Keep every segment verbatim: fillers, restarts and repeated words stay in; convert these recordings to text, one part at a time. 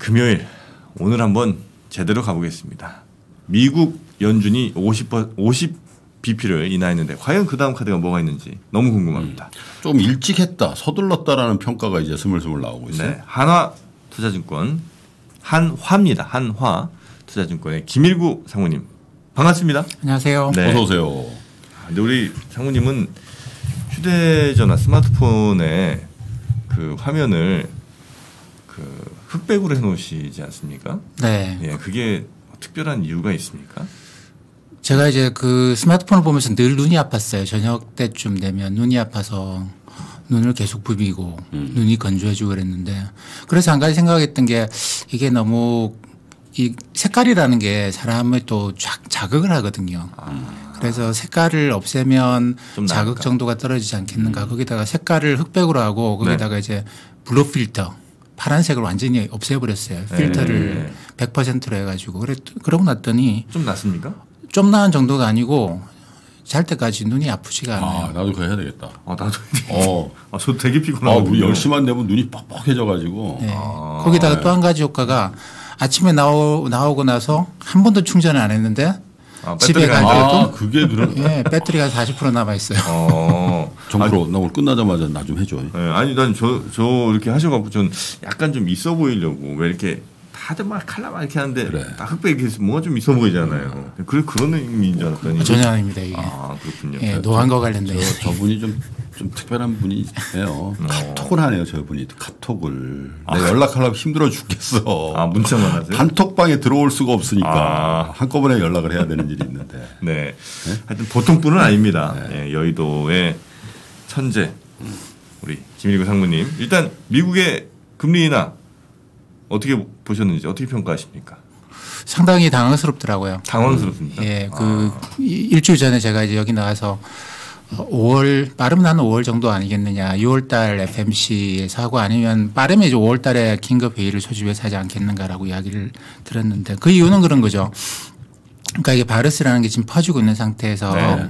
금요일 오늘 한번 제대로 가보겠습니다. 미국 연준이 오십, 오십 비피를 인하했는데 과연 그 다음 카드가 뭐가 있는지 너무 궁금합니다. 음, 좀 일찍 했다, 서둘렀다라는 평가가 이제 스물스물 나오고 있어요. 네, 한화 투자증권 한화입니다. 한화 투자증권의 김일구 상무님 반갑습니다. 안녕하세요. 네. 어서 오세요. 근데 우리 상무님은 휴대전화 스마트폰에 그 화면을 그 흑백으로 해놓으시지 않습니까? 네. 예, 그게 특별한 이유가 있습니까? 제가 이제 그 스마트폰을 보면서 늘 눈이 아팠어요. 저녁 때쯤 되면 눈이 아파서 눈을 계속 부비고 음. 눈이 건조해지고 그랬는데, 그래서 한 가지 생각했던 게 이게 너무 이 색깔이라는 게 사람을 또 자극을 하거든요. 아. 그래서 색깔을 없애면 자극 정도가 떨어지지 않겠는가. 음. 거기다가 색깔을 흑백으로 하고 거기다가 네. 이제 블루 필터 파란색을 완전히 없애버렸어요. 필터를 네. 백 퍼센트로 해가지고. 그래, 그러고 났더니 좀 낫습니까? 좀 나은 정도가 아니고 잘 때까지 눈이 아프지가 않아요. 아, 나도 그거 해야 되겠다. 아, 나도. 어. 아, 저 되게 피곤하거든요. 아, 우리 열 시만 되면 눈이 뻑뻑해져가지고. 네. 아, 거기다가 네. 또 한 가지 효과가 아침에 나오, 나오고 나서 한 번도 충전을 안 했는데 아, 집에 간 가니까 아, 그게 그런. 예, 배터리가 사십 퍼센트 남아 있어요. 어. 정프로 나 오늘 끝나자마자 나 좀 해줘. 네, 아니 난 저 저 이렇게 하셔갖고 전 약간 좀 있어 보이려고 왜 이렇게 다들 막 칼라만 이렇게 하는데 그래. 딱 흑백 이렇게 뭔가 좀 있어 보이잖아요. 그 그런 의미인 줄 알았더니 전혀 아닙니다 이게. 아 그렇군요. 예, 노안과 관련된. 저, 저분이 좀, 좀 특별한 분이에요. 카톡을 하네요, 저분이. 카톡을. 아. 내가 연락하려고 힘들어 죽겠어. 아 문자만 하세요? 단톡방에 들어올 수가 없으니까 아. 한꺼번에 연락을 해야 되는 일이 있는데. 네. 네. 하여튼 보통 분은 아닙니다. 네. 예, 여의도의 천재 우리 김일구 상무님. 일단 미국의 금리 인하 어떻게 보셨는지 어떻게 평가하십니까? 상당히 당황스럽더라고요. 당황스럽습니다. 예, 그 아. 일주일 전에 제가 이제 여기 나와서 오월 빠르면 한 오월 정도 아니겠느냐. 유월 달 에프엠씨에서 하고 아니면 빠르면 이제 오월 달에 긴급 회의를 소집해서 하지 않겠는가라고 이야기를 들었는데, 그 이유는 그런 거죠. 그러니까 이게 바이러스라는 게 지금 퍼지고 있는 상태에서 네.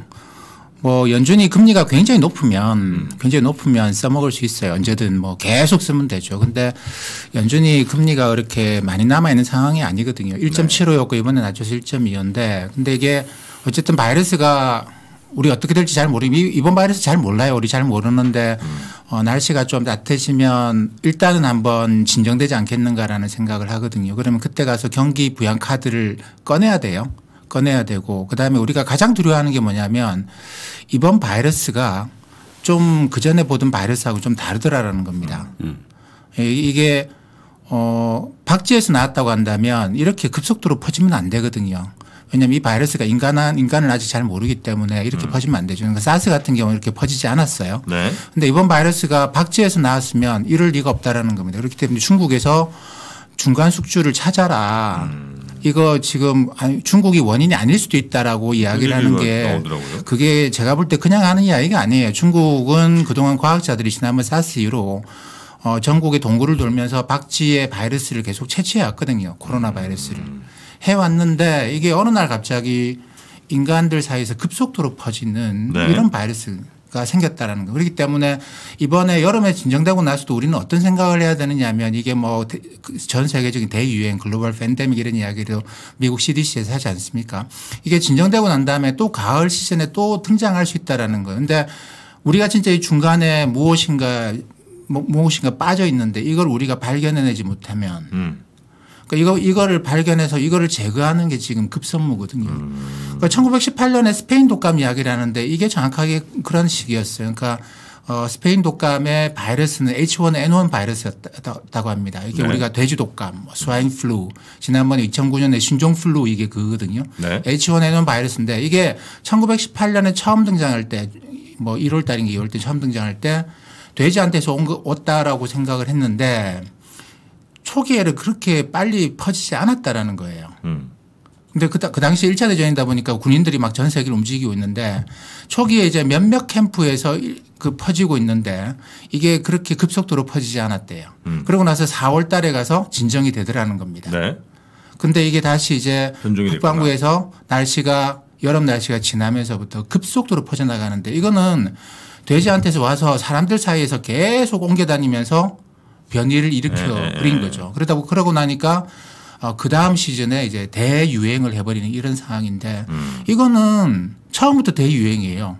뭐 연준이 금리가 굉장히 높으면 음. 굉장히 높으면 써먹을 수 있어요. 언제든 뭐 계속 쓰면 되죠. 근데 연준이 금리가 그렇게 많이 남아있는 상황이 아니거든요. 일 점 칠오였고 이번에 낮춰서 일 점 이인데 근데 이게 어쨌든 바이러스가 우리 어떻게 될지 잘 모르, 이번 바이러스 잘 몰라요. 우리 잘 모르는데 음. 어, 날씨가 좀 따뜻해지면 일단은 한번 진정되지 않겠는가라는 생각을 하거든요. 그러면 그때 가서 경기 부양 카드를 꺼내야 돼요. 꺼내야 되고, 그다음에 우리가 가장 두려워하는 게 뭐냐면 이번 바이러스가 좀 그전에 보던 바이러스하고 좀 다르더라라는 겁니다. 음. 이게 어 박쥐에서 나왔다고 한다면 이렇게 급속도로 퍼지면 안 되거든요. 왜냐하면 이 바이러스가 인간한 인간을 아직 잘 모르기 때문에 이렇게 음. 퍼지면 안 되죠. 그러니까 사스 같은 경우는 이렇게 퍼지지 않았어요. 그런데 네. 이번 바이러스가 박쥐에서 나왔으면 이럴 리가 없다라는 겁니다. 그렇기 때문에 중국에서 중간 숙주를 찾아라. 음. 이거 지금 중국이 원인이 아닐 수도 있다라고 이야기를 하는 게 나오더라고요. 그게 제가 볼 때 그냥 하는 이야기가 아니에요. 중국은 그동안 과학자들이 지난번 사스 이후로 어 전국의 동굴을 돌면서 박쥐의 바이러스를 계속 채취해 왔거든요. 코로나 바이러스를. 음. 해왔는데 이게 어느 날 갑자기 인간들 사이에서 급속도로 퍼지는 네. 이런 바이러스가 생겼다라는 거. 그렇기 때문에 이번에 여름에 진정되고 나서도 우리는 어떤 생각을 해야 되느냐 하면 이게 뭐 전 세계적인 대유행 글로벌 팬데믹 이런 이야기를 미국 씨디씨에서 하지 않습니까? 이게 진정되고 난 다음에 또 가을 시즌에 또 등장할 수 있다라는 거예요. 그런데 우리가 진짜 이 중간에 무엇인가 무엇인가 빠져 있는데 이걸 우리가 발견해내지 못하면 음. 그러니까 이거, 이거를 발견해서 이거를 제거하는 게 지금 급선무거든요. 음. 그러니까 천구백십팔 년에 스페인 독감 이야기를 하는데 이게 정확하게 그런 시기였어요. 그러니까 어, 스페인 독감의 바이러스는 에이치 원 엔 원 바이러스였다고 합니다. 이게 네. 우리가 돼지 독감, 스와인 플루, 지난번에 이천구 년에 신종 플루 이게 그거거든요. 네. 에이치 원 엔 원 바이러스인데 이게 천구백십팔 년에 처음 등장할 때 뭐 일월 달인가 이월 때 처음 등장할 때 돼지한테서 온 거, 왔다라고 생각을 했는데 초기에는 그렇게 빨리 퍼지지 않았다라는 거예요. 음. 근데 그, 그 당시 일 차 대전이다 보니까 군인들이 막 전 세계를 움직이고 있는데 초기에 이제 몇몇 캠프에서 그 퍼지고 있는데 이게 그렇게 급속도로 퍼지지 않았대요. 음. 그러고 나서 사월 달에 가서 진정이 되더라는 겁니다. 네. 근데 이게 다시 이제 북반구에서 날씨가 여름 날씨가 지나면서부터 급속도로 퍼져나가는데 이거는 돼지한테서 와서 사람들 사이에서 계속 옮겨 다니면서 변이를 일으켜 네. 버린 거죠. 그러다 보고 그러고 나니까 어, 그 다음 시즌에 이제 대유행을 해버리는 이런 상황인데 음. 이거는 처음부터 대유행이에요.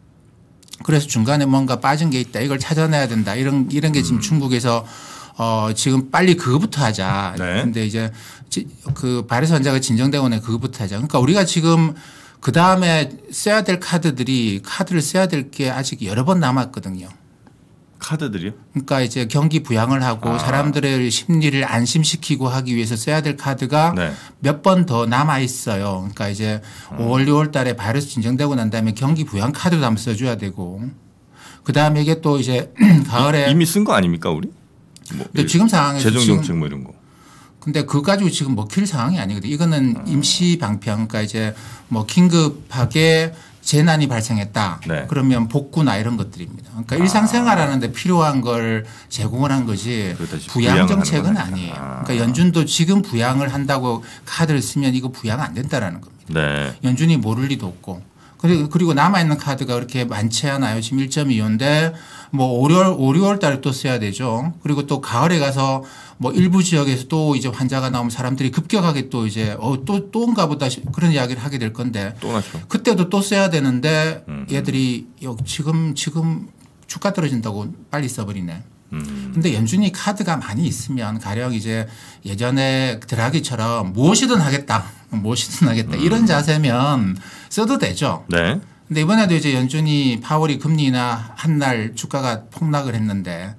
그래서 중간에 뭔가 빠진 게 있다. 이걸 찾아내야 된다. 이런 이런 게 지금 음. 중국에서 어, 지금 빨리 그거부터 하자. 네. 근데 이제 그 바이러스 환자가 진정되고 나서 그거부터 하자. 그러니까 우리가 지금 그 다음에 써야 될 카드들이 카드를 써야 될 게 아직 여러 번 남았거든요. 카드들이요? 그러니까 이제 경기 부양을 하고 아. 사람들의 심리를 안심시키고 하기 위해서 써야 될 카드가 네. 몇 번 더 남아 있어요. 그러니까 이제 음. 오월, 유월 달에 바이러스 진정되고 난 다음에 경기 부양 카드도 한번 써줘야 되고 그 다음에 이게 또 이제 가을에 이미 쓴 거 아닙니까 우리? 뭐 근데 지금 상황에서 재정 정책 뭐 이런 거. 근데 그거 가지고 지금 먹힐 상황이 아니거든요. 이거는 임시 방편, 그러니까 이제 뭐 긴급하게 재난이 발생했다. 네. 그러면 복구나 이런 것들입니다. 그러니까 아. 일상생활하는데 필요한 걸 제공을 한 거지 부양 정책은 아니에요. 아. 그러니까 연준도 지금 부양을 한다고 카드를 쓰면 이거 부양 안 된다라는 겁니다. 네. 연준이 모를 리도 없고. 그리고, 그리고 남아있는 카드가 그렇게 많지 않아요. 지금 일 점 이오인데 뭐 오, 유월 달에 또 써야 되죠. 그리고 또 가을에 가서 뭐 일부 지역에서 또 이제 환자가 나오면 사람들이 급격하게 또 이제 어, 또, 또인가 보다 그런 이야기를 하게 될 건데 또 나죠. 그때도 또 써야 되는데 음. 얘들이 지금, 지금 주가 떨어진다고 빨리 써버리네. 음. 근데 연준이 카드가 많이 있으면 가령 이제 예전에 드라기처럼 무엇이든 하겠다. 무엇이든 하겠다. 음. 이런 자세면 써도 되죠. 네. 근데 이번에도 이제 연준이 파월이 금리 인하 한 날 주가가 폭락을 했는데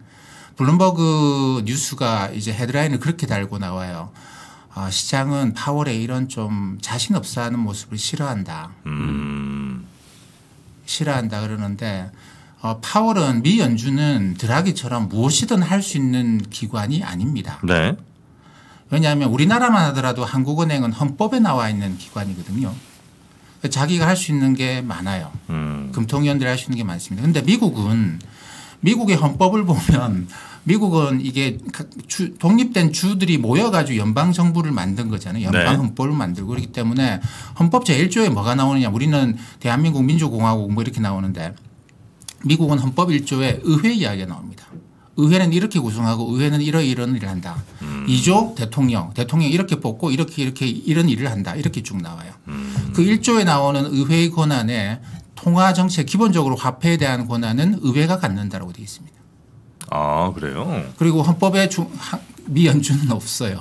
블룸버그 뉴스가 이제 헤드라인을 그렇게 달고 나와요. 어, 시장은 파월에 이런 좀 자신 없어 하는 모습을 싫어한다. 음. 싫어한다 그러는데 어, 파월은 미 연준은 드라기처럼 무엇이든 할 수 있는 기관이 아닙니다. 네. 왜냐하면 우리나라만 하더라도 한국은행은 헌법에 나와 있는 기관이거든요. 자기가 할 수 있는 게 많아요. 음. 금통위원들이 할 수 있는 게 많습니다. 그런데 미국은 미국의 헌법을 보면 미국은 이게 주, 독립된 주들이 모여가지고 연방 정부를 만든 거잖아요. 연방 네. 헌법을 만들고 그렇기 때문에 헌법 제일 조에 뭐가 나오느냐. 우리는 대한민국 민주공화국 뭐 이렇게 나오는데 미국은 헌법 일 조에 의회 이야기가 나옵니다. 의회는 이렇게 구성하고 의회는 이러이런 일을 한다. 음. 이 조 대통령, 대통령 이렇게 뽑고 이렇게 이렇게 이런 일을 한다. 이렇게 쭉 나와요. 음. 그 일 조에 나오는 의회의 권한에 통화정책 기본적으로 화폐에 대한 권한은 의회가 갖는다라고 되어 있습니다. 아 그래요? 그리고 헌법에 중, 미 연준은 없어요.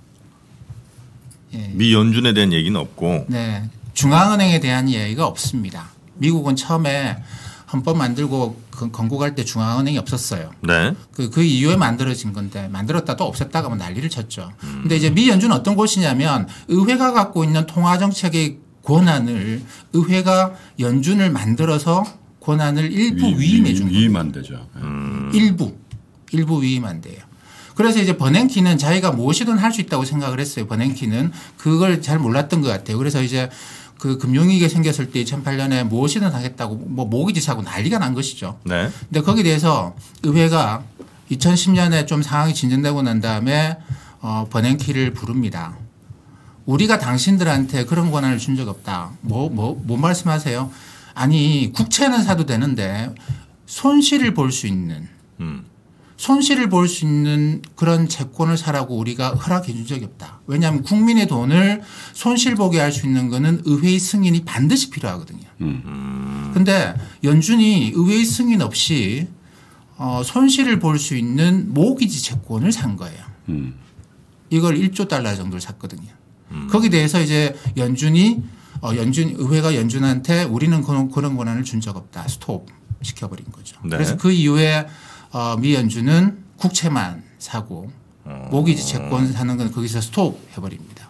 예. 미 연준에 대한 얘기는 없고. 네, 중앙은행에 대한 이야기가 없습니다. 미국은 처음에 헌법 만들고 그 건국할 때 중앙은행이 없었어요. 네. 그, 그 이후에 만들어진 건데 만들었다 또 없앴다가 뭐 난리를 쳤죠. 음. 근데 이제 미 연준은 어떤 곳이냐면 의회가 갖고 있는 통화정책의 권한을 의회가 연준을 만들어서 권한을 일부 위, 위임해 준 거예요. 위임한 되죠. 음. 일부. 일부 위임한 돼요. 그래서 이제 버냉키는 자기가 무엇이든 할 수 있다고 생각을 했어요. 버냉키는 그걸 잘 몰랐던 것 같아요. 그래서 이제 그 금융위기가 생겼을 때 이천팔 년에 무엇이든 하겠다고 뭐 모기지 사고 난리가 난 것이죠. 네. 근데 거기에 대해서 의회가 이천십 년에 좀 상황이 진전되고 난 다음에 어, 버냉키를 부릅니다. 우리가 당신들한테 그런 권한을 준 적 없다. 뭐, 뭐, 뭐 말씀하세요? 아니, 국채는 사도 되는데 손실을 볼 수 있는, 음. 손실을 볼 수 있는 그런 채권을 사라고 우리가 허락해 준 적이 없다. 왜냐하면 국민의 돈을 손실 보게 할 수 있는 거는 의회의 승인이 반드시 필요하거든요. 그런데 음. 연준이 의회의 승인 없이 어, 손실을 볼 수 있는 모기지 채권을 산 거예요. 음. 이걸 일 조 달러 정도를 샀거든요. 음. 거기에 대해서 이제 연준이 어, 연준 의회가 연준한테 우리는 그런, 그런 권한을 준 적 없다. 스톱 시켜버린 거죠. 네. 그래서 그 이후에 어, 미 연준은 국채만 사고 어. 모기지 채권 사는 건 거기서 스톱 해버립니다.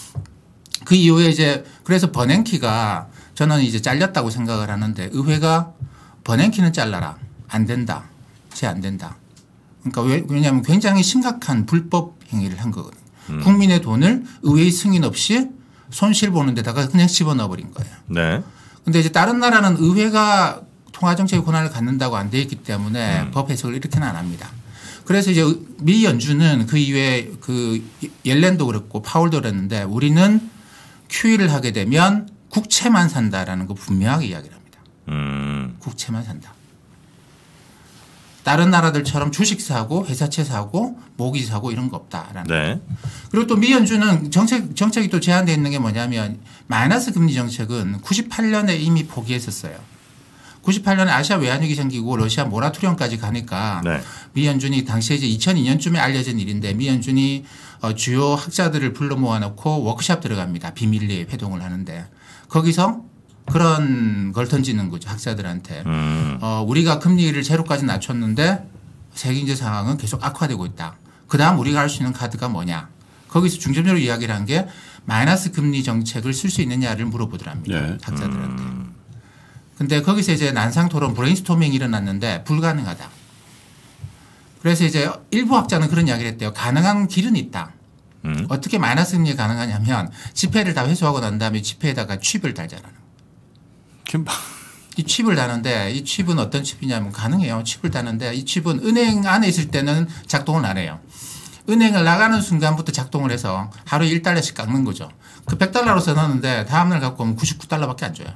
그 이후에 이제 그래서 버냉키가 저는 이제 잘렸다고 생각을 하는데 의회가 버냉키는 잘라라. 안 된다. 쟤 안 된다. 그러니까 왜, 왜냐하면 굉장히 심각한 불법 행위를 한 거거든요. 음. 국민의 돈을 의회의 승인 없이 손실 보는 데다가 그냥 집어넣어 버린 거예요. 네. 근데 이제 다른 나라는 의회가 통화정책의 권한을 갖는다고 안 돼 있기 때문에 음. 법 해석을 이렇게는 안 합니다. 그래서 이제 미 연준은 그 이후에 그 옐렌도 그랬고 파월도 그랬는데 우리는 큐이를 하게 되면 국채만 산다라는 거 분명하게 이야기를 합니다. 음. 국채만 산다. 다른 나라들처럼 주식 사고 회사채 사고 모기 사고 이런 거 없다라는. 네. 그리고 또 미 연준은 정책 정책이 또 제한되어 있는 게 뭐냐면 마이너스 금리 정책은 구십팔 년에 이미 포기했었어요. 구십팔 년에 아시아 외환위기 생기고 러시아 모라토리엄까지 가니까 네. 미 연준이 당시에 이제 이천이 년쯤에 알려진 일인데 미 연준이 어, 주요 학자들을 불러 모아놓고 워크숍 들어갑니다. 비밀리에 회동을 하는데 거기서 그런 걸 던지는 거죠. 학자들한테. 음. 어, 우리가 금리를 제로까지 낮췄는데 세계 경제 상황은 계속 악화되고 있다. 그다음 우리가 할 수 있는 카드가 뭐냐. 거기서 중점적으로 이야기를 한 게 마이너스 금리 정책을 쓸 수 있느냐를 물어보더랍니다. 네. 학자들한테. 근데 거기서 이제 난상 토론 브레인스토밍이 일어났는데 불가능하다. 그래서 이제 일부 학자는 그런 이야기를 했대요. 가능한 길은 있다. 음. 어떻게 마이너스 금리가 가능하냐면 지폐를 다 회수하고 난 다음에 지폐에다가 칩을 달잖아요. 김밥. 이 칩을 다는데 이 칩은 어떤 칩이냐면 가능해요. 칩을 다는데 이 칩은 은행 안에 있을 때는 작동을 안 해요. 은행을 나가는 순간부터 작동을 해서 하루에 일 달러씩 깎는 거죠. 그 백 달러로 써놨는데 다음날 갖고 오면 구십구 달러밖에 안 줘요.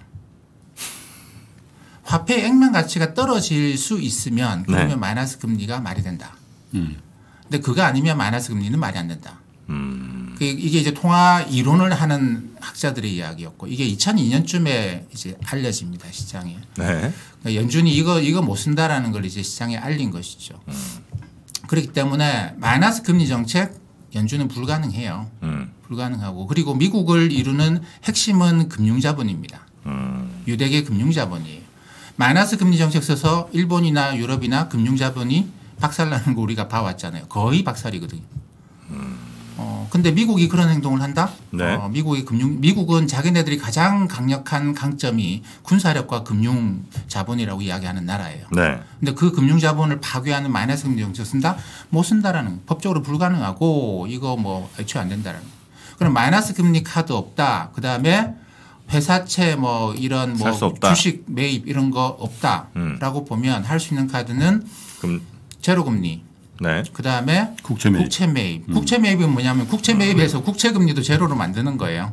화폐 액면 가치가 떨어질 수 있으면 그러면 네. 마이너스 금리가 말이 된다. 음. 근데 그거 아니면 마이너스 금리는 말이 안 된다. 음. 그 이게 이제 통화 이론을 하는 학자들의 이야기였고 이게 이천이 년쯤에 이제 알려집니다 시장에. 네. 그러니까 연준이 이거 이거 못 쓴다라는 걸 이제 시장에 알린 것이죠. 음. 그렇기 때문에 마이너스 금리 정책 연준은 불가능해요. 음. 불가능하고 그리고 미국을 이루는 핵심은 금융자본입니다. 음. 유대계 금융자본이에요. 마이너스 금리 정책 써서 일본이나 유럽이나 금융자본이 박살나는 거 우리가 봐왔잖아요. 거의 박살이거든요. 어, 근데 미국이 그런 행동을 한다? 네. 어, 미국이 금융, 미국은 자기네들이 가장 강력한 강점이 군사력과 금융 자본이라고 이야기하는 나라예요. 네. 근데 그 금융 자본을 파괴하는 마이너스 금리 정책 쓴다? 못 쓴다라는, 법적으로 불가능하고 이거 뭐 애초에 안 된다라는. 그럼 마이너스 금리 카드 없다. 그 다음에 회사채 뭐 이런 뭐 살 수 없다. 주식 매입 이런 거 없다라고 음. 보면 할 수 있는 카드는 그럼 제로 금리. 네. 그 다음에 국채 매입. 국채 매입. 음. 국채 매입은 뭐냐면 국채 매입에서 국채 금리도 제로로 만드는 거예요.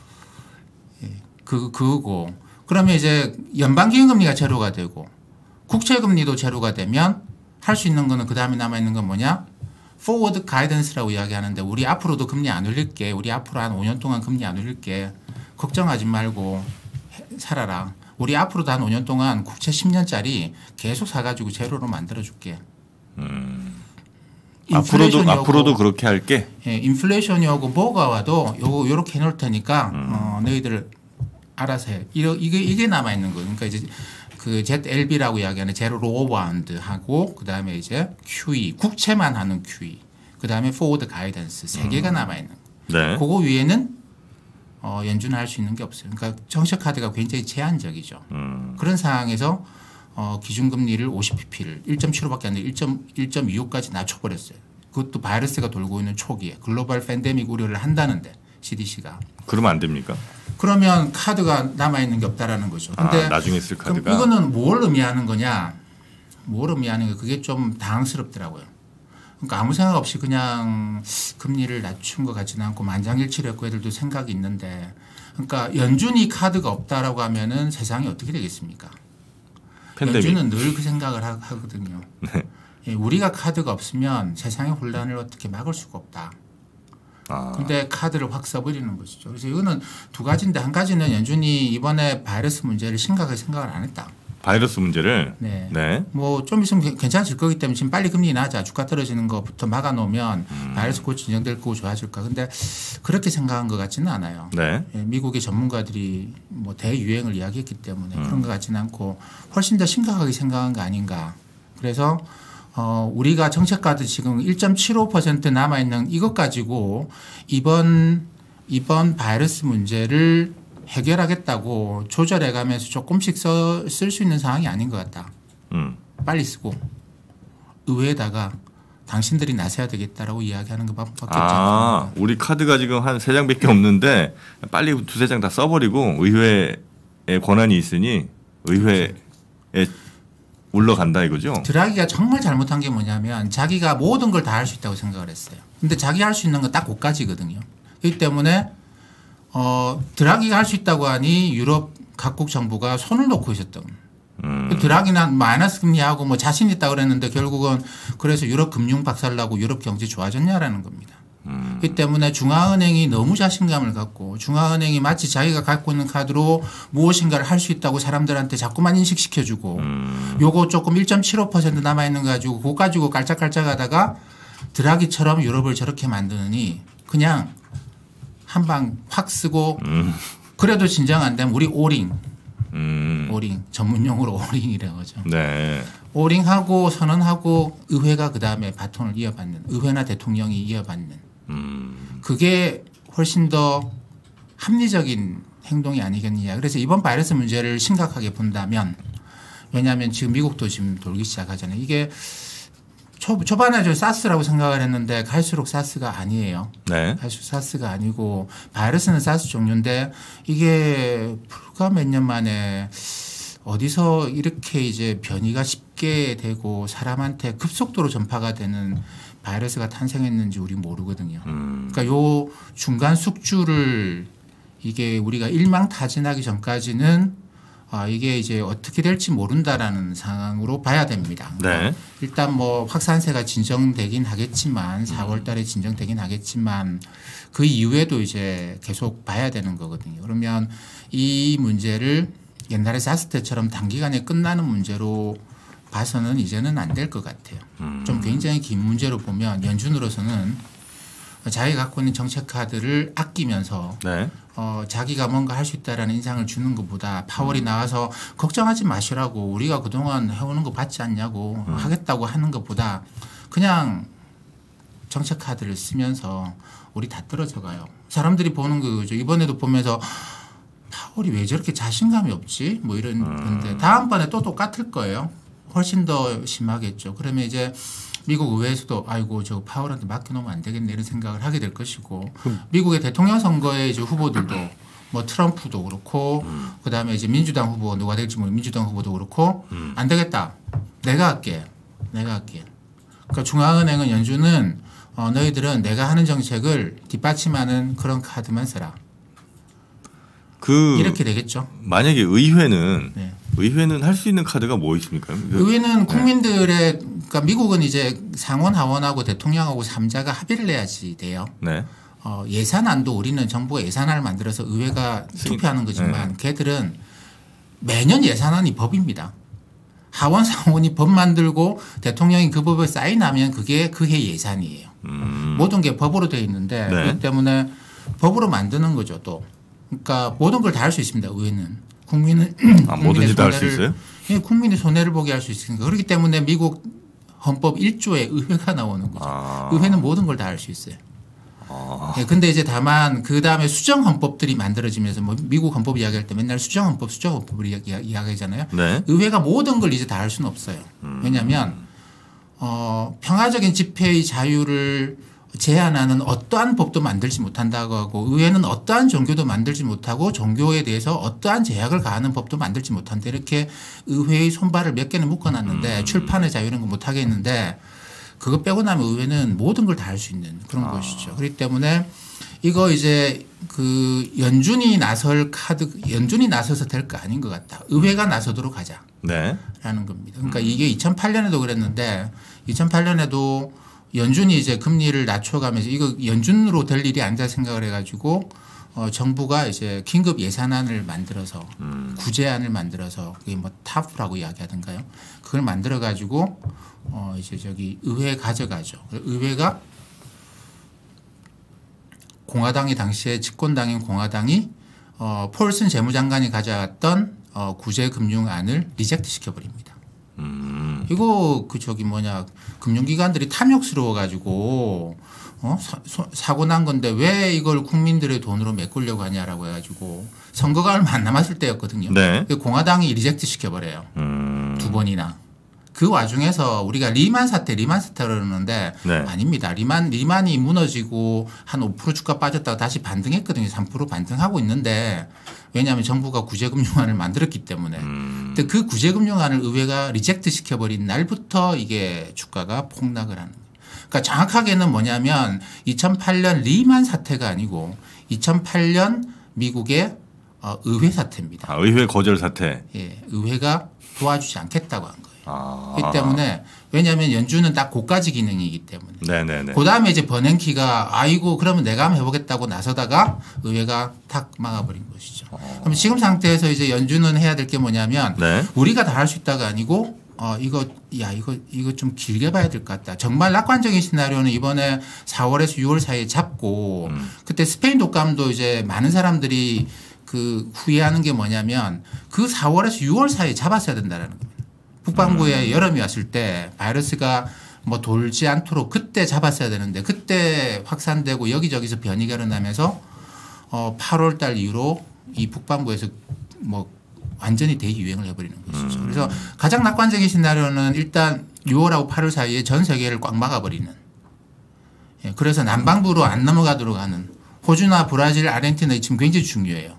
예. 그, 그거고. 그러면 이제 연방기금리가 제로가 되고 국채 금리도 제로가 되면 할 수 있는 거는 그 다음에 남아있는 건 뭐냐? 포워드 가이던스라고 이야기하는데 우리 앞으로도 금리 안 올릴게. 우리 앞으로 한 오 년 동안 금리 안 올릴게. 걱정하지 말고 살아라. 우리 앞으로도 한 오 년 동안 국채 십 년짜리 계속 사가지고 제로로 만들어줄게. 음. 앞으로도 앞으로도 그렇게 할게. 예, 인플레이션이 오고 뭐가 와도 요거 요렇게 해놓을 테니까 음. 어, 너희들 알아서 해. 이거 이게 이게 남아 있는 거예요. 그러니까 이제 그 제트엘비라고 이야기하는 제로 로바운드 하고 그 다음에 이제 큐이 국채만 하는 큐이 그 다음에 포워드 가이던스 세 개가 음. 남아 있는. 네. 그거 위에는 어, 연준을 할 수 있는 게 없어요. 그러니까 정책 카드가 굉장히 제한적이죠. 음. 그런 상황에서 어, 기준금리를 오십 피피를 일 점 칠오밖에 안 돼 일 점 이오까지 낮춰버렸어요. 그것도 바이러스가 돌고 있는 초기에 글로벌 팬데믹 우려를 한다는데 씨디씨가. 그러면 안 됩니까? 그러면 카드가 남아있는 게 없다라는 거죠. 근데 아, 나중에 쓸 그럼 카드가. 이거는 뭘 의미하는 거냐. 뭘 의미하는 게 그게 좀 당황스럽더라고요. 그러니까 아무 생각 없이 그냥 금리를 낮춘 것 같지는 않고 만장일치로 했고 애들도 생각이 있는데 그러니까 연준이 카드가 없다라고 하면은 세상이 어떻게 되겠습니까? 팬데믹. 연준은 늘 그 생각을 하, 하거든요. 네. 예, 우리가 카드가 없으면 세상의 혼란을 어떻게 막을 수가 없다. 아. 근데 카드를 확 써버리는 것이죠. 그래서 이거는 두 가지인데 한 가지는 연준이 이번에 바이러스 문제를 심각하게 생각을 안 했다. 바이러스 문제를. 네. 네. 뭐 좀 있으면 괜찮아질 거기 때문에 지금 빨리 금리 낮아 주가 떨어지는 것부터 막아놓으면 음. 바이러스 곧 진정될 거고 좋아질까. 근데 그렇게 생각한 것 같지는 않아요. 네. 예, 미국의 전문가들이 뭐 대유행을 이야기했기 때문에 음. 그런 것 같지는 않고 훨씬 더 심각하게 생각한 거 아닌가. 그래서 어, 우리가 정책카드 지금 일 점 칠오 퍼센트 남아있는 이것 가지고 이번, 이번 바이러스 문제를 해결하겠다고 조절해가면서 조금씩 쓸 수 있는 상황이 아닌 것 같다. 음. 빨리 쓰고 의회에다가 당신들이 나서야 되겠다라고 이야기하는 것밖에 없지 아, 않습니까? 우리 카드가 지금 한 세 장밖에 없는데 빨리 두세 장 다 써버리고 의회에 권한이 있으니 의회에 올라간다 이거죠? 드라기가 정말 잘못한 게 뭐냐면 자기가 모든 걸 다 할 수 있다고 생각을 했어요. 근데 자기 할 수 있는 건 딱 그까지거든요. 그렇기 때문에 어, 드라기가 할 수 있다고 하니 유럽 각국 정부가 손을 놓고 있었던 음. 드라기나 마이너스 금리하고 뭐 자신 있다 그랬는데 결국은 그래서 유럽 금융 박살나고 유럽 경제 좋아졌냐라는 겁니다. 음. 그 때문에 중앙은행이 너무 자신감을 갖고 중앙은행이 마치 자기가 갖고 있는 카드로 무엇인가를 할 수 있다고 사람들한테 자꾸만 인식시켜주고 음. 요거 조금 일 점 칠오 퍼센트 남아있는 거 가지고 그거 가지고 깔짝깔짝 하다가 드라기처럼 유럽을 저렇게 만드느니 그냥 한 방 확 쓰고 음. 그래도 진정 안 되면 우리 오링 음. 오링 전문용어로 오링이라고 하죠. 네. 오링하고 선언하고 의회가 그다음에 바톤을 이어받는 의회나 대통령이 이어받는 음. 그게 훨씬 더 합리적인 행동이 아니겠느냐. 그래서 이번 바이러스 문제를 심각하게 본다면 왜냐하면 지금 미국도 지금 돌기 시작하잖아요. 이게 초, 초반에 저 사스라고 생각을 했는데 갈수록 사스가 아니에요. 네. 갈수록 사스가 아니고 바이러스는 사스 종류인데 이게 불과 몇 년 만에 어디서 이렇게 이제 변이가 쉽게 되고 사람한테 급속도로 전파가 되는 바이러스가 탄생했는지 우리 모르거든요. 음. 그러니까 요 중간 숙주를 이게 우리가 일망타진하기 전까지는 아, 이게 이제 어떻게 될지 모른다라는 상황으로 봐야 됩니다. 그러니까 네. 일단 뭐 확산세가 진정되긴 하겠지만 사월 달에 진정되긴 하겠지만 그 이후에도 이제 계속 봐야 되는 거거든요. 그러면 이 문제를 옛날에 사스 때처럼 단기간에 끝나는 문제로 봐서는 이제는 안 될 것 같아요. 음. 좀 굉장히 긴 문제로 보면 연준으로서는 자기가 갖고 있는 정책 카드를 아끼면서 네. 어, 자기가 뭔가 할 수 있다라는 인상을 주는 것보다 파월이 나와서 걱정하지 마시라고 우리가 그동안 해오는 거 받지 않냐고 음. 하겠다고 하는 것보다 그냥 정책 카드를 쓰면서 우리 다 떨어져 가요. 사람들이 보는 거죠. 이번에도 보면서 파월이 왜 저렇게 자신감이 없지? 뭐 이런 건데 다음번에 또 똑같을 거예요. 훨씬 더 심하겠죠. 그러면 이제 미국 의회에서도 아이고 저 파월한테 맡겨놓으면 안 되겠네 이런 생각을 하게 될 것이고 음. 미국의 대통령 선거의 이제 후보들도 뭐 트럼프도 그렇고 음. 그다음에 이제 민주당 후보 누가 될지 모르는 민주당 후보도 그렇고 음. 안 되겠다. 내가 할게. 내가 할게. 그러니까 중앙은행은 연준은 어, 너희들은 내가 하는 정책을 뒷받침하는 그런 카드만 써라. 그 이렇게 되겠죠. 만약에 의회는 네. 의회는 할 수 있는 카드가 뭐 있습니까? 의회는 국민들의 그러니까 미국은 이제 상원 하원하고 대통령하고 삼자가 합의를 내야지 돼요. 네. 어, 예산안도 우리는 정부가 예산안을 만들어서 의회가 투표하는 거지만 네. 걔들은 매년 예산안이 법입니다. 하원 상원이 법 만들고 대통령이 그 법에 사인하면 그게 그해 예산이에요. 음. 모든 게 법으로 되어 있는데 네. 그렇기 때문에 법으로 만드는 거죠 또. 그러니까 모든 걸 다 할 수 있습니다. 의회는. 국민은 아, 뭐든지 다 할 수 있어요? 예, 국민의 손해를 보게 할 수 있으니까. 그렇기 때문에 미국 헌법 일 조에 의회가 나오는 거죠. 아. 의회는 모든 걸 다 할 수 있어요. 아. 예, 근데 이제 다만 그 다음에 수정 헌법들이 만들어지면서 뭐 미국 헌법 이야기할 때 맨날 수정 헌법, 수정 헌법을 이야기, 이야기하잖아요. 네. 의회가 모든 걸 이제 다 할 수는 없어요. 음. 왜냐하면 어, 평화적인 집회의 자유를 제한하는 어떠한 법도 만들지 못한다고 하고 의회는 어떠한 종교도 만들지 못하고 종교에 대해서 어떠한 제약을 가하는 법도 만들지 못한다. 이렇게 의회의 손발을 몇 개는 묶어놨는데 음. 출판의 자유 이런 거 못하게 했는데 그거 빼고 나면 의회는 모든 걸 다 할 수 있는 그런 아. 것이죠. 그렇기 때문에 이거 이제 그 연준이 나설 카드 연준이 나서서 될 거 아닌 것 같다. 의회가 나서도록 하자. 네. 라는 겁니다. 그러니까 음. 이게 이천팔 년에도 그랬는데 이천팔 년에도 연준이 이제 금리를 낮춰가면서 이거 연준으로 될 일이 아니다 생각을 해가지고 어 정부가 이제 긴급 예산안을 만들어서 음. 구제안을 만들어서 그게 뭐 타프라고 이야기하던가요? 그걸 만들어가지고 어 이제 저기 의회에 가져가죠. 의회가 공화당이 당시에 집권당인 공화당이 어 폴슨 재무장관이 가져왔던 어 구제 금융안을 리젝트 시켜버립니다. 음. 이거 그 저기 뭐냐 금융기관들이 탐욕스러워 가지고 어 사, 사고 난 건데 왜 이걸 국민들의 돈으로 메꾸려고 하냐라고 해가지고 선거가 얼마 안 남았을 때였거든요. 네. 공화당이 리젝트 시켜버려요. 음. 두 번이나. 그 와중에서 우리가 리만 사태, 리만 사태를 그러는데 네. 아닙니다. 리만 리만이 무너지고 한 오 퍼센트 주가 빠졌다가 다시 반등했거든요. 삼 퍼센트 반등하고 있는데 왜냐하면 정부가 구제금융안을 만들었기 때문에. 음. 근데 그 구제금융안을 의회가 리젝트 시켜버린 날부터 이게 주가가 폭락을 하는 거예요. 그러니까 정확하게는 뭐냐면 이천팔 년 리만 사태가 아니고 이천팔 년 미국의 어, 의회 사태입니다. 아, 의회 거절 사태. 예, 의회가 도와주지 않겠다고 한 거예요. 아. 그렇기 때문에 왜냐하면 연준은 딱 고가지 기능이기 때문에. 네네네. 그 다음에 이제 버냉키가 아이고 그러면 내가 한번 해보겠다고 나서다가 의회가 탁 막아버린 것이죠. 어. 그럼 지금 상태에서 이제 연준은 해야 될 게 뭐냐면 네. 우리가 다 할 수 있다가 아니고 어 이거 야 이거 이거 좀 길게 봐야 될 것 같다. 정말 낙관적인 시나리오는 이번에 사월에서 유월 사이에 잡고 음. 그때 스페인 독감도 이제 많은 사람들이 그 후회하는 게 뭐냐면 그 사월에서 유월 사이에 잡았어야 된다라는 겁니다. 북반구에 음. 여름이 왔을 때 바이러스가 뭐 돌지 않도록 그때 잡았어야 되는데 그때 확산되고 여기저기서 변이가 일어나면서 어 팔월 달 이후로 이 북반구에서 뭐 완전히 대유행을 해버리는 것이죠. 음. 그래서 가장 낙관적인 시나리오는 일단 유월하고 팔월 사이에 전 세계를 꽉 막아버리는. 예, 그래서 남반구로 안 넘어가도록 하는 호주나 브라질, 아르헨티나 지금 굉장히 중요해요.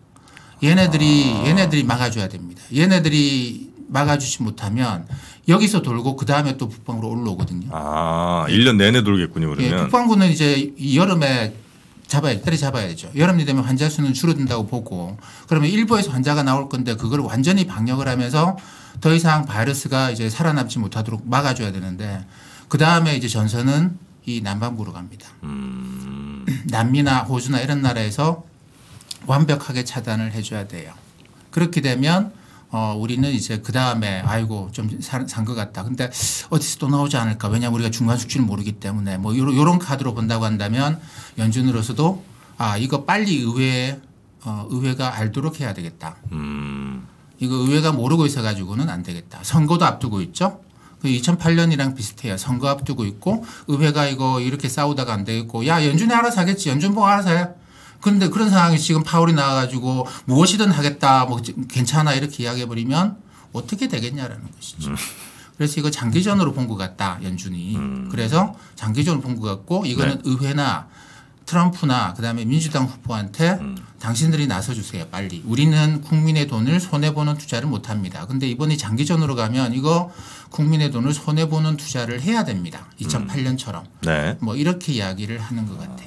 얘네들이 아. 얘네들이 막아줘야 됩니다. 얘네들이 막아주지 못하면 여기서 돌고 그 다음에 또 북방구로 올라오거든요. 아, 일 년 내내 돌겠군요. 그러면. 예, 북방구는 이제 여름에 잡아야, 때려 잡아야 되죠. 여름이 되면 환자 수는 줄어든다고 보고 그러면 일부에서 환자가 나올 건데 그걸 완전히 방역을 하면서 더 이상 바이러스가 이제 살아남지 못하도록 막아줘야 되는데 그 다음에 이제 전선은 이 남반구로 갑니다. 음. 남미나 호주나 이런 나라에서 완벽하게 차단을 해줘야 돼요. 그렇게 되면 어, 우리는 이제 그 다음에 아이고 좀 산 것 같다. 근데 어디서 또 나오지 않을까. 왜냐하면 우리가 중간 수치를 모르기 때문에 뭐 요런, 요런 카드로 본다고 한다면 연준으로서도 아, 이거 빨리 의회, 어, 의회가 알도록 해야 되겠다. 음. 이거 의회가 모르고 있어 가지고는 안 되겠다. 선거도 앞두고 있죠. 그 이천팔 년이랑 비슷해요. 선거 앞두고 있고 의회가 이거 이렇게 싸우다가 안 되겠고 야, 연준이 알아서 하겠지. 연준 보고 알아서 해. 그런데 그런 상황이 지금 파월이 나와가지고 무엇이든 하겠다, 뭐 괜찮아 이렇게 이야기해버리면 어떻게 되겠냐라는 것이죠. 음. 그래서 이거 장기전으로 본 것 같다, 연준이. 음. 그래서 장기전으로 본 것 같고 이거는 네. 의회나 트럼프나 그다음에 민주당 후보한테 음. 당신들이 나서주세요, 빨리. 우리는 국민의 돈을 손해보는 투자를 못합니다. 근데 이번에 장기전으로 가면 이거 국민의 돈을 손해보는 투자를 해야 됩니다. 이천팔 년처럼. 음. 네. 뭐 이렇게 이야기를 하는 것 같아요.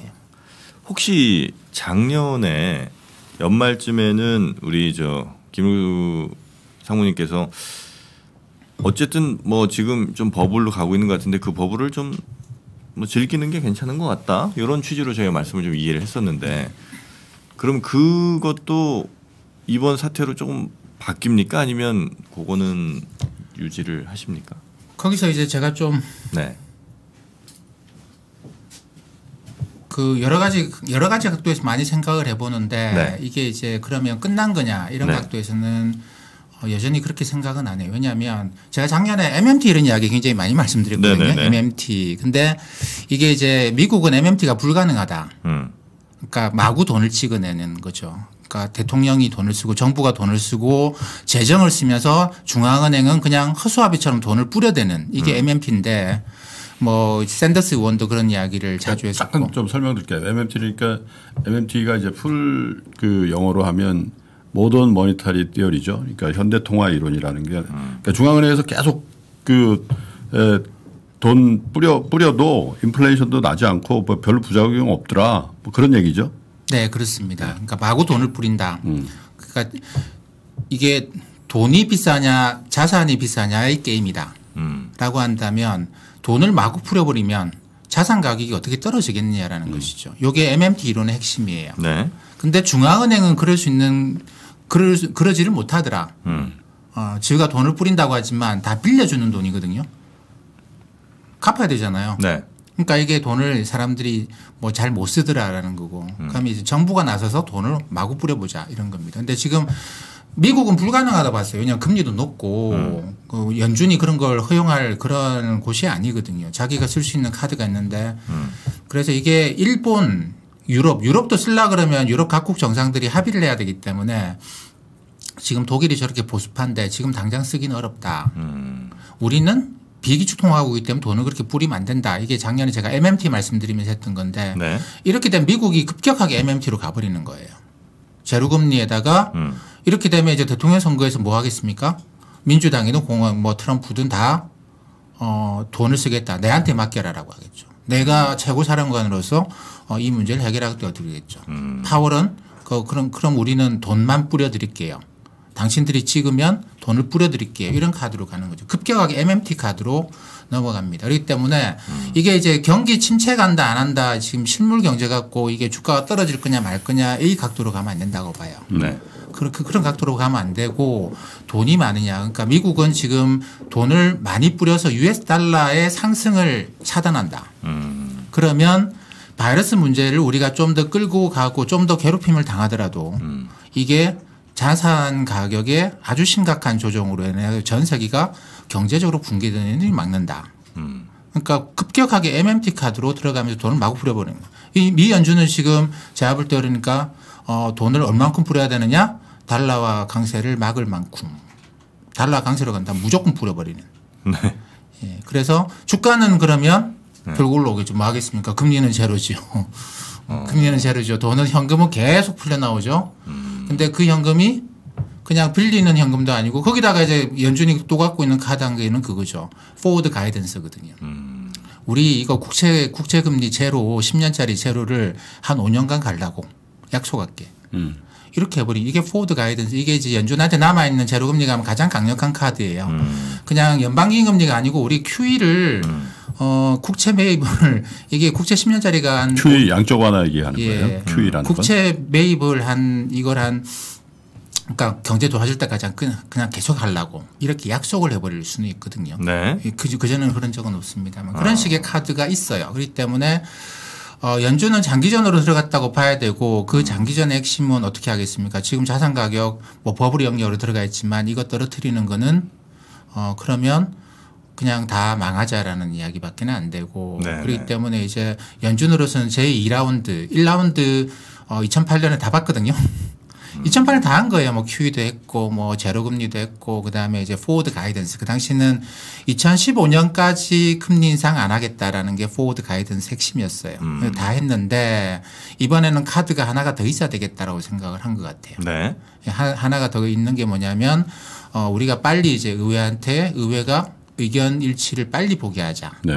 혹시 작년에 연말쯤에는 우리 저 김일구 상무님께서 어쨌든 뭐 지금 좀 버블로 가고 있는 것 같은데 그 버블을 좀 뭐 즐기는 게 괜찮은 것 같다 이런 취지로 저희가 말씀을 좀 이해를 했었는데 그럼 그것도 이번 사태로 조금 바뀝니까 아니면 그거는 유지를 하십니까? 거기서 이제 제가 좀 네. 그 여러 가지 여러 가지 각도에서 많이 생각을 해보는데 네. 이게 이제 그러면 끝난 거냐 이런 네. 각도에서는 여전히 그렇게 생각은 안 해요. 왜냐하면 제가 작년에 엠엠티 이런 이야기 굉장히 많이 말씀드렸거든요. 네네네. 엠엠티. 근데 이게 이제 미국은 엠엠티가 불가능하다. 음. 그러니까 마구 돈을 찍어내는 거죠. 그러니까 대통령이 돈을 쓰고 정부가 돈을 쓰고 재정을 쓰면서 중앙은행은 그냥 허수아비처럼 돈을 뿌려대는 이게 음. 엠엠티인데 뭐 샌더스 의원도 그런 이야기를 자주 했었고. 잠깐 좀 설명드릴게요. 엠엠티니까 엠엠티가 이제 풀 그 영어로 하면 모던 모니터리 티어리죠. 그러니까 현대 통화 이론이라는 게 그러니까 중앙은행에서 계속 그 돈 뿌려 뿌려도 인플레이션도 나지 않고 뭐 별로 부작용 없더라. 뭐 그런 얘기죠. 네, 그렇습니다. 그러니까 마구 돈을 뿌린다. 음. 그러니까 이게 돈이 비싸냐 자산이 비싸냐의 게임이다. 음. 라고 한다면 돈을 마구 풀어버리면 자산 가격이 어떻게 떨어지겠느냐라는 음. 것이죠. 이게 엠엠티 이론의 핵심이에요. 네. 근데 중앙은행은 그럴 수 있는 그럴 그러지를 못하더라. 음. 어, 지가 돈을 뿌린다고 하지만 다 빌려주는 돈이거든요. 갚아야 되잖아요. 네. 그러니까 이게 돈을 사람들이 뭐 잘 못 쓰더라라는 거고. 음. 그러면 이제 정부가 나서서 돈을 마구 뿌려보자 이런 겁니다. 근데 지금 미국은 불가능하다 봤어요. 왜냐하면 금리도 높고 음. 그 연준이 그런 걸 허용할 그런 곳이 아니거든요. 자기가 쓸 수 있는 카드가 있는데 음. 그래서 이게 일본 유럽, 유럽도 쓰려 그러면 유럽 각국 정상들이 합의를 해야 되기 때문에 지금 독일이 저렇게 보수파인데 지금 당장 쓰기는 어렵다. 음. 우리는 비기축 통화국이기 때문에 돈을 그렇게 뿌리면 안 된다. 이게 작년에 제가 엠엠티 말씀드리면서 했던 건데 네. 이렇게 되면 미국이 급격하게 엠엠티로 가버리는 거예요. 제로금리에다가 음. 이렇게 되면 이제 대통령 선거에서 뭐 하겠습니까? 민주당이든 공화국 뭐 트럼프든 다 어, 돈을 쓰겠다. 내한테 맡겨라라고 하겠죠. 내가 최고 사령관으로서 어, 이 문제를 해결하겠다고 드리겠죠. 음. 파월은 그 그럼 그럼 우리는 돈만 뿌려드릴게요. 당신들이 찍으면 돈을 뿌려드릴게요. 이런 카드로 가는 거죠. 급격하게 엠엠티 카드로 넘어갑니다. 그렇기 때문에 음. 이게 이제 경기 침체간다 안 한다 지금 실물 경제 갖고 이게 주가가 떨어질 거냐 말 거냐 이 각도로 가면 안 된다고 봐요. 네. 그런 그런 각도로 가면 안 되고 돈이 많으냐. 그러니까 미국은 지금 돈을 많이 뿌려서 유에스 달러의 상승을 차단한다. 음. 그러면 바이러스 문제를 우리가 좀 더 끌고 가고 좀 더 괴롭힘을 당하더라도 음. 이게 자산 가격에 아주 심각한 조정으로 인해 전 세계가 경제적으로 붕괴되는 일이 막는다. 음. 그러니까 급격하게 엠엠티 카드로 들어가면서 돈을 마구 뿌려버리는 거예요. 이 미 연준은 지금 제가 볼 때 그러니까 어 돈을 얼만큼 뿌려야 되느냐? 달러와 강세를 막을 만큼. 달러 강세로 간다 무조건 뿌려버리는. 네. 예. 그래서 주가는 그러면 네. 결국 올라오겠죠. 뭐 하겠습니까? 금리는 제로죠. 어. 금리는 제로죠. 돈은 현금은 계속 풀려나오죠. 음. 근데 그 현금이 그냥 빌리는 현금도 아니고 거기다가 이제 연준이 또 갖고 있는 카드 한 개는 그거죠. 포워드 가이던스거든요. 음. 우리 이거 국채, 국채금리 제로 십 년짜리 제로를 한 오 년간 가려고 약속할게. 음. 이렇게 해버리 이게 포워드 가이던스 이게 이제 연준한테 남아있는 제로금리가 하면 가장 강력한 카드예요. 음. 그냥 연방기금리가 아니고 우리 큐이를 음. 어, 국채 매입을 이게 국채 십 년짜리가 한 큐이 양쪽 하나 얘기하는 예. 거예요. 큐이라는 국채 건. 매입을 한 이걸 한 그러니까 경제 도와줄 때까지 그냥, 그냥 계속 하려고 이렇게 약속을 해버릴 수는 있거든요. 네. 그, 그전에는 그런 적은 없습니다만 그런 아. 식의 카드가 있어요. 그렇기 때문에 어, 연준은 장기전으로 들어갔다고 봐야 되고 그 장기전의 핵심은 어떻게 하겠습니까? 지금 자산 가격 뭐 버블 영역으로 들어가 있지만 이거 떨어뜨리는 거는 어, 그러면 그냥 다 망하자라는 이야기밖에는 안 되고 네네. 그렇기 때문에 이제 연준으로서는 제이 라운드, 일 라운드 어, 이천팔 년에 다 봤거든요. 음. 이천팔 년 다 한 거예요. 뭐 큐이도 했고 뭐 제로금리도 했고 그다음에 이제 포워드 가이던스. 그 당시는 이천십오 년까지 금리 인상 안 하겠다라는 게 포워드 가이던스 핵심이었어요. 음. 다 했는데 이번에는 카드가 하나가 더 있어야 되겠다라고 생각을 한 것 같아요. 네. 하나가 더 있는 게 뭐냐면 어, 우리가 빨리 이제 의회한테 의회가 의견 일치를 빨리 보게 하자. 네.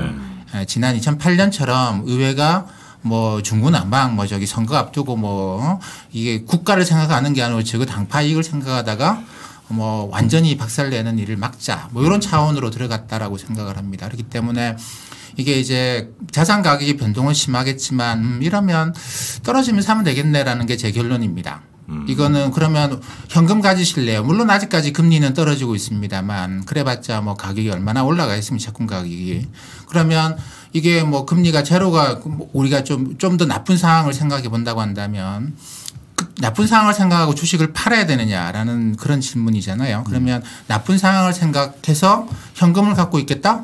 지난 이천팔 년처럼 의회가 뭐 중구난방 뭐 저기 선거 앞두고 뭐 이게 국가를 생각하는 게 아니고 저 당파 이익을 생각하다가 뭐 완전히 박살내는 일을 막자 뭐 이런 차원으로 들어갔다라고 생각을 합니다. 그렇기 때문에 이게 이제 자산 가격이 변동은 심하겠지만 음 이러면 떨어지면 사면 되겠네라는 게 제 결론입니다. 음. 이거는 그러면 현금 가지실래요? 물론 아직까지 금리는 떨어지고 있습니다만 그래봤자 뭐 가격이 얼마나 올라가겠습니까? 채권 가격이. 그러면 이게 뭐 금리가 제로가 우리가 좀, 좀 더 나쁜 상황을 생각해 본다고 한다면 그 나쁜 상황을 생각하고 주식을 팔아야 되느냐라는 그런 질문이잖아요. 그러면 음. 나쁜 상황을 생각해서 현금을 갖고 있겠다?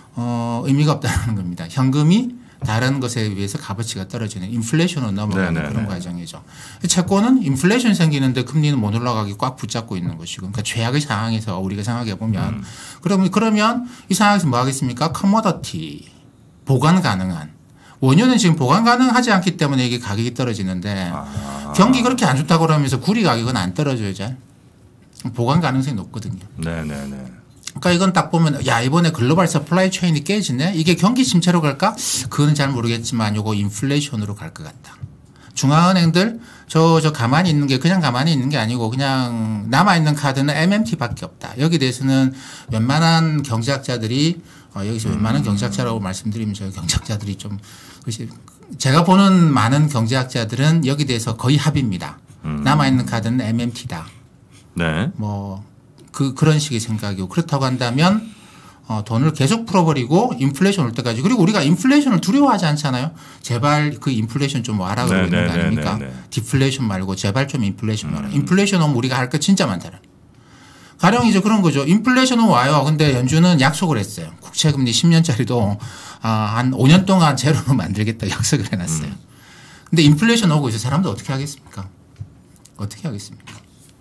어, 의미가 없다는 겁니다. 현금이 다른 것에 비해서 값어치가 떨어지는 인플레이션으로 넘어가는 네네네. 그런 과정이죠. 채권은 인플레이션 생기는데 금리는 못 올라가기 꽉 붙잡고 있는 것이고 그러니까 최악의 상황에서 우리가 생각해 보면 음. 그러면 그러면 이 상황에서 뭐 하겠습니까? 커머더티 보관 가능한 원유는 지금 보관 가능하지 않기 때문에 이게 가격이 떨어지는데 아. 경기 그렇게 안 좋다고 그러면서 구리 가격은 안 떨어져요. 잘. 보관 가능성이 높거든요. 네네네. 그러니까 이건 딱 보면 야 이번에 글로벌 서플라이 체인이 깨지네. 이게 경기 침체로 갈까? 그거는 잘 모르겠지만 이거 인플레이션으로 갈 것 같다. 중앙은행들 저, 저 가만히 있는 게 그냥 가만히 있는 게 아니고 그냥 남아있는 카드는 엠엠티밖에 없다. 여기 대해서는 웬만한 경제학자들이 어, 여기서 음. 웬만한 경제학자라고 말씀드리면 저희 경제학자들이 좀 그것이 제가 보는 많은 경제학자들은 여기 대해서 거의 합의입니다. 음. 남아있는 카드는 엠엠티다. 네. 뭐 그, 그런 식의 생각이고 그렇다고 한다면 어, 돈을 계속 풀어버리고 인플레이션 올 때까지 그리고 우리가 인플레이션을 두려워하지 않잖아요. 제발 그 인플레이션 좀 와라 그러고 있는 거 아닙니까? 디플레이션 말고 제발 좀 인플레이션 와라. 음. 인플레이션 오면 우리가 할 거 진짜 많다는. 가령 이제 그런 거죠. 인플레이션은 와요. 근데 연준은 약속을 했어요. 국채금리 십 년짜리도 아, 한 오 년 동안 제로로 만들겠다 약속을 해놨어요. 음. 근데 인플레이션 오고 있어 사람들 어떻게 하겠습니까? 어떻게 하겠습니까?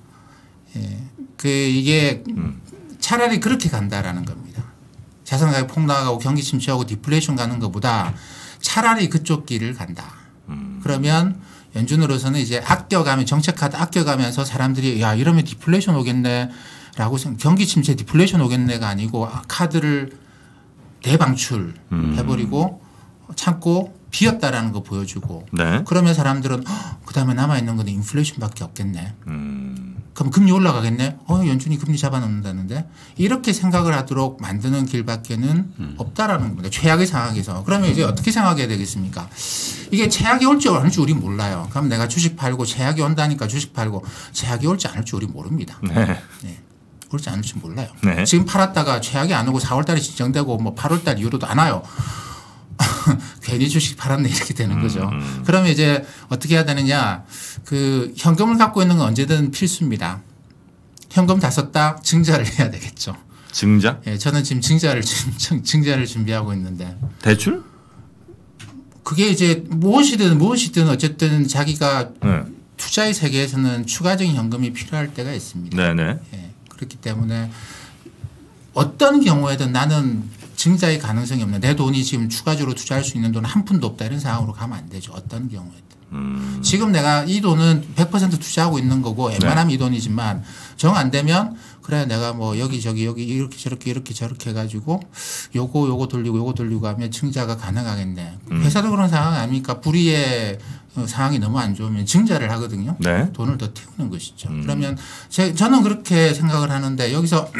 예. 그 이게 음. 차라리 그렇게 간다라는 겁니다. 자산 가격 폭락하고 경기 침체하고 디플레이션 가는 것보다 차라리 그쪽 길을 간다. 음. 그러면 연준으로서는 이제 아껴가면 정책 카드 아껴가면서 사람들이 야 이러면 디플레이션 오겠네라고 경기 침체 디플레이션 오겠네가 아니고 카드를 대방출 음. 해버리고 참고 비었다라는 거 보여주고 네. 그러면 사람들은 그다음에 남아있는 건 인플레이션밖에 없겠네. 음. 그럼 금리 올라가겠네. 어, 연준이 금리 잡아놓는다는데 이렇게 생각을 하도록 만드는 길밖에는 음. 없다라는 겁니다. 최악의 상황에서. 그러면 이제 어떻게 생각해야 되겠습니까? 이게 최악이 올지 않을지 우리 몰라요. 그럼 내가 주식 팔고 최악이 온다니까 주식 팔고 최악이 올지 않을지 우리 모릅니다. 네. 네. 올지 않을지 몰라요. 네. 지금 팔았다가 최악이 안 오고 사월 달에 진정되고 뭐 팔월 달 이후로도 안 와요. 괜히 주식 팔았네 이렇게 되는 거죠. 음. 그러면 이제 어떻게 해야 되느냐. 그 현금을 갖고 있는 건 언제든 필수입니다. 현금 다 썼다 증자를 해야 되겠죠. 증자? 예, 저는 지금 증자를 증자를 준비하고 있는데. 대출? 그게 이제 무엇이든 무엇이든 어쨌든 자기가 네. 투자의 세계에서는 추가적인 현금이 필요할 때가 있습니다. 네네. 예, 그렇기 때문에 어떤 경우에든 나는 증자의 가능성이 없는 내 돈이 지금 추가적으로 투자할 수 있는 돈은 한 푼도 없다 이런 상황으로 가면 안 되죠. 어떤 경우에든. 음. 지금 내가 이 돈은 백 퍼센트 투자하고 있는 거고 웬만하면 네. 이 돈이지만 정 안 되면 그래 내가 뭐 여기저기 여기 이렇게 저렇게 이렇게 저렇게 해가지고 요거 요거 돌리고 요거 돌리고 하면 증자가 가능하겠네. 음. 회사도 그런 상황 아닙니까? 불이의 상황이 너무 안 좋으면 증자를 하거든요. 네. 돈을 더 태우는 것이죠. 음. 그러면 제, 저는 그렇게 생각을 하는데 여기서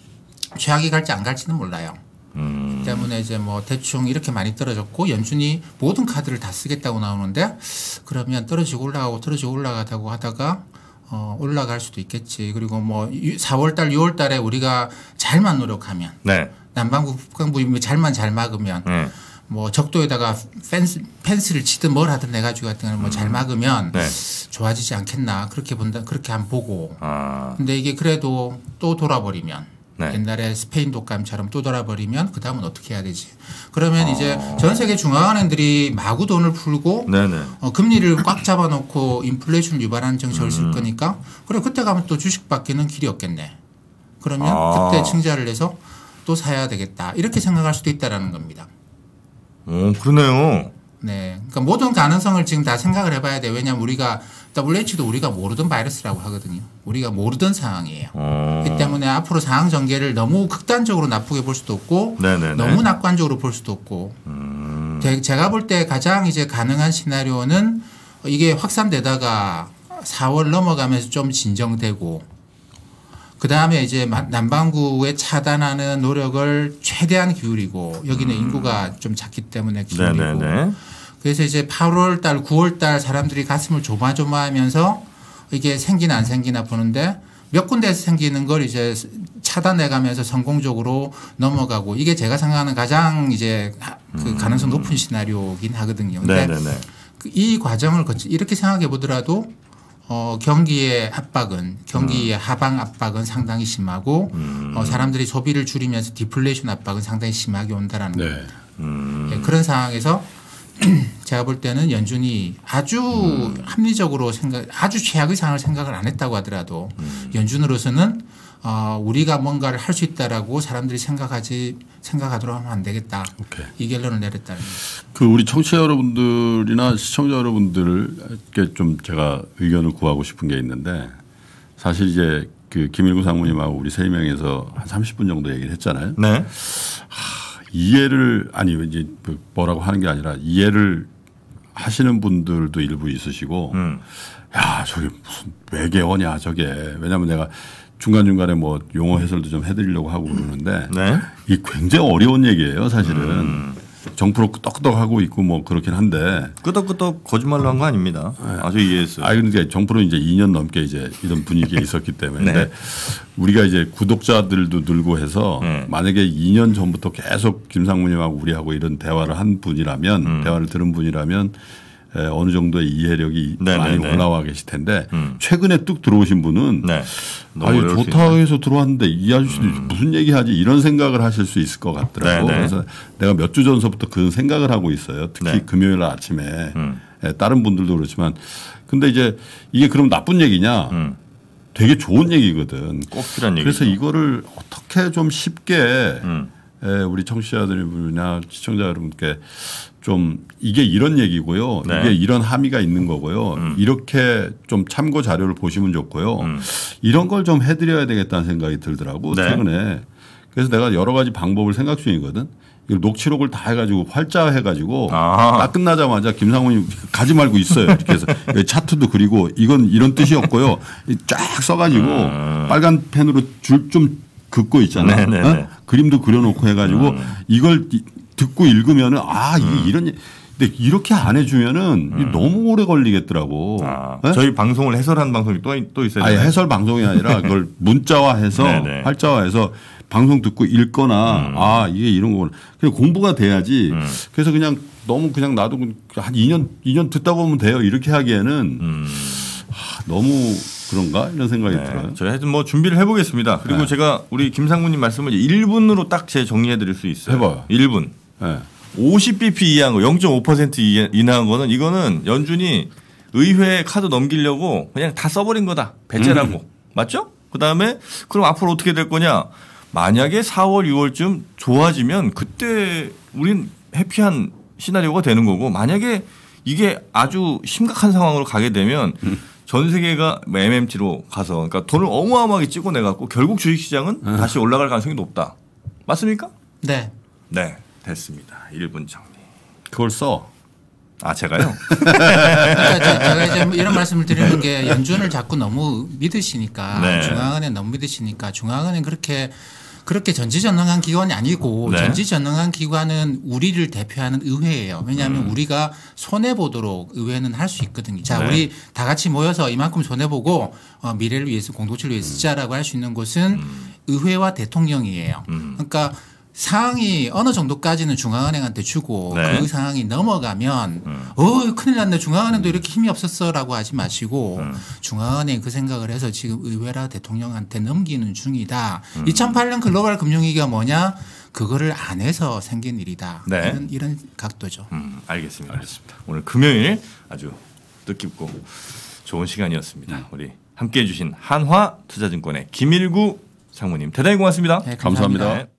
최악이 갈지 안 갈지는 몰라요. 음. 때문에 이제 뭐 대충 이렇게 많이 떨어졌고 연준이 모든 카드를 다 쓰겠다고 나오는데 그러면 떨어지고 올라가고 떨어지고 올라가다고 하다가 어 올라갈 수도 있겠지. 그리고 뭐 사월 달, 유월 달에 우리가 잘만 노력하면 네. 남반구 북반구 잘만 잘 막으면 네. 뭐 적도에다가 펜스, 펜스를 치든 뭘 하든 해가지고 같은 걸 뭐 잘 막으면 네. 좋아지지 않겠나 그렇게 본다 그렇게 안 보고. 아. 근데 이게 그래도 또 돌아버리면. 네. 옛날에 스페인 독감처럼 또 돌아버리면 그 다음은 어떻게 해야 되지? 그러면 어. 이제 전 세계 중앙은행들이 마구 돈을 풀고 어, 금리를 꽉 잡아놓고 인플레이션을 유발하는 정책을 음. 쓸 거니까 그래 그때 가면 또 주식 받기는 길이 없겠네. 그러면 아. 그때 증자를 해서 또 사야 되겠다. 이렇게 생각할 수도 있다라는 겁니다. 오, 그러네요. 네. 그러니까 모든 가능성을 지금 다 생각을 해봐야 돼요. 왜냐하면 우리가 더블유에이치도 우리가 모르던 바이러스라고 하거든요. 우리가 모르던 상황이에요. 어. 그렇기 때문에 앞으로 상황 전개를 너무 극단적으로 나쁘게 볼 수도 없고 네네네. 너무 낙관적으로 볼 수도 없고 음. 제가 볼 때 가장 이제 가능한 시나리오는 이게 확산되다가 사월 넘어가면서 좀 진정되고 그 다음에 이제 남반구에 차단하는 노력을 최대한 기울이고 여기는 음. 인구가 좀 작기 때문에 기울이고 네네네. 그래서 이제 팔월 달, 구월 달 사람들이 가슴을 조마조마하면서 이게 생기나 안 생기나 보는데 몇 군데에서 생기는 걸 이제 차단해 가면서 성공적으로 넘어가고 이게 제가 생각하는 가장 이제 그 가능성 높은 시나리오긴 하거든요. 근데 네네네. 이 과정을 거치 이렇게 생각해 보더라도 어, 경기의 압박은 경기의 음. 하방 압박은 상당히 심하고 음. 어, 사람들이 소비를 줄이면서 디플레이션 압박은 상당히 심하게 온다라는 네. 겁니다. 음. 네, 그런 상황에서 제가 볼 때는 연준이 아주 음. 합리적으로 생각, 아주 최악의 상황을 생각을 안 했다고 하더라도 음. 연준으로서는 어, 우리가 뭔가를 할 수 있다라고 사람들이 생각하지 생각하도록 하면 안 되겠다. 오케이. 이 결론을 내렸다는 거죠. 그 우리 청취자 여러분들이나 시청자 여러분들께 좀 제가 의견을 구하고 싶은 게 있는데 사실 이제 그 김일구 상무님하고 우리 세 명에서 한 삼십 분 정도 얘기를 했잖아요. 네. 하, 이해를 아니 이제 뭐라고 하는 게 아니라 이해를 하시는 분들도 일부 있으시고 음. 야 저게 무슨 외계어냐 저게 왜냐하면 내가 중간중간에 뭐 용어 해설도 좀 해드리려고 하고 그러는데 네. 이게 굉장히 어려운 얘기예요 사실은. 음. 정프로 끄덕끄덕하고 있고 뭐 그렇긴 한데 끄덕끄덕 거짓말로 한 거 아닙니다. 네. 아주 이해했어요. 아 그러니까 정프로 이제 이 년 넘게 이제 이런 분위기에 있었기 때문에 네. 근데 우리가 이제 구독자들도 늘고 해서 네. 만약에 이 년 전부터 계속 김상무님하고 우리하고 이런 대화를 한 분이라면 음. 대화를 들은 분이라면 어느 정도의 이해력이 네네네. 많이 올라와 계실 텐데 음. 최근에 뚝 들어오신 분은 네. 아니 좋다 해서 들어왔는데 이 아저씨도 음. 무슨 얘기하지 이런 생각을 하실 수 있을 것 같더라고요. 네네. 그래서 내가 몇 주 전서부터 그 생각을 하고 있어요. 특히 네. 금요일 아침에 음. 다른 분들도 그렇지만 근데 이제 이게 그럼 나쁜 얘기냐 음. 되게 좋은 얘기거든. 꼭 필요한 얘기죠. 그래서 이거를 어떻게 좀 쉽게 음. 우리 청취자들이나 시청자 여러분께 좀 이게 이런 얘기고요. 네. 이게 이런 함의가 있는 거고요. 음. 이렇게 좀 참고 자료를 보시면 좋고요. 음. 이런 걸 좀 해드려야 되겠다는 생각이 들더라고. 네. 최근에 그래서 내가 여러 가지 방법을 생각 중이거든. 이걸 녹취록을 다 해가지고 활자 해가지고 아. 딱 끝나자마자 김상훈이 가지 말고 있어요. 이렇게 해서 차트도 그리고 이건 이런 뜻이었고요. 쫙 써가지고 음. 빨간 펜으로 줄 좀 긋고 있잖아. 어? 그림도 그려놓고 해가지고 음. 이걸 듣고 읽으면은 아 이게 음. 이런 근데 이렇게 안 해주면은 음. 너무 오래 걸리겠더라고. 아, 네? 저희 방송을 해설하는 방송이 또, 또 있어요. 아니 해설 방송이 아니라 그걸 문자화해서 활자화해서 방송 듣고 읽거나 음. 아 이게 이런 거구나. 그냥 공부가 돼야지. 음. 그래서 그냥 너무 그냥 나도 한 이 년 이 년 듣다 보면 돼요. 이렇게 하기에는 음. 아, 너무 그런가 이런 생각이 네. 들어요. 저희 하여튼 뭐 준비를 해보겠습니다. 그리고 네. 제가 우리 김상무님 말씀을 일 분으로 딱 제 정리해드릴 수 있어요. 해봐요. 일 분. 네. 오십 비피 이하한 거, 영 점 오 퍼센트 이하한 거는 이거는 연준이 의회 카드 넘기려고 그냥 다 써버린 거다. 배째라고. 음. 맞죠? 그 다음에 그럼 앞으로 어떻게 될 거냐. 만약에 사월, 유월쯤 좋아지면 그때 우린 해피한 시나리오가 되는 거고 만약에 이게 아주 심각한 상황으로 가게 되면 음. 전 세계가 엠엠티로 가서 그러니까 돈을 어마어마하게 찍어내갖고 결국 주식시장은 음. 다시 올라갈 가능성이 높다. 맞습니까? 네. 네. 됐습니다. 일 분 정리. 그걸 써. 아 제가요? 그러니까 제가 이제 이런 말씀을 드리는 게 연준을 자꾸 너무 믿으시니까 네. 중앙은행 너무 믿으시니까 중앙은행 그렇게 그렇게 전지전능한 기관이 아니고 네. 전지전능한 기관은 우리를 대표하는 의회예요. 왜냐하면 음. 우리가 손해 보도록 의회는 할 수 있거든요. 자, 네. 우리 다 같이 모여서 이만큼 손해 보고 어, 미래를 위해서 공동체를 위해서 쓰자라고 할 수 있는 곳은 음. 의회와 대통령이에요. 음. 그러니까. 상황이 어느 정도까지는 중앙은행한테 주고 네. 그 상황이 넘어가면 음. 어 큰일 났네 중앙은행도 이렇게 힘이 없었어라고 하지 마시고 음. 중앙은행 그 생각을 해서 지금 의회라 대통령한테 넘기는 중이다. 음. 이천팔 년 글로벌 금융위기가 뭐냐 그거를 안 해서 생긴 일이다. 네. 이런, 이런 각도죠. 음, 알겠습니다. 알겠습니다. 오늘 금요일 아주 뜻깊고 좋은 시간이었습니다. 네. 우리 함께해 주신 한화투자증권의 김일구 상무님 대단히 고맙습니다. 네, 감사합니다. 감사합니다. 네.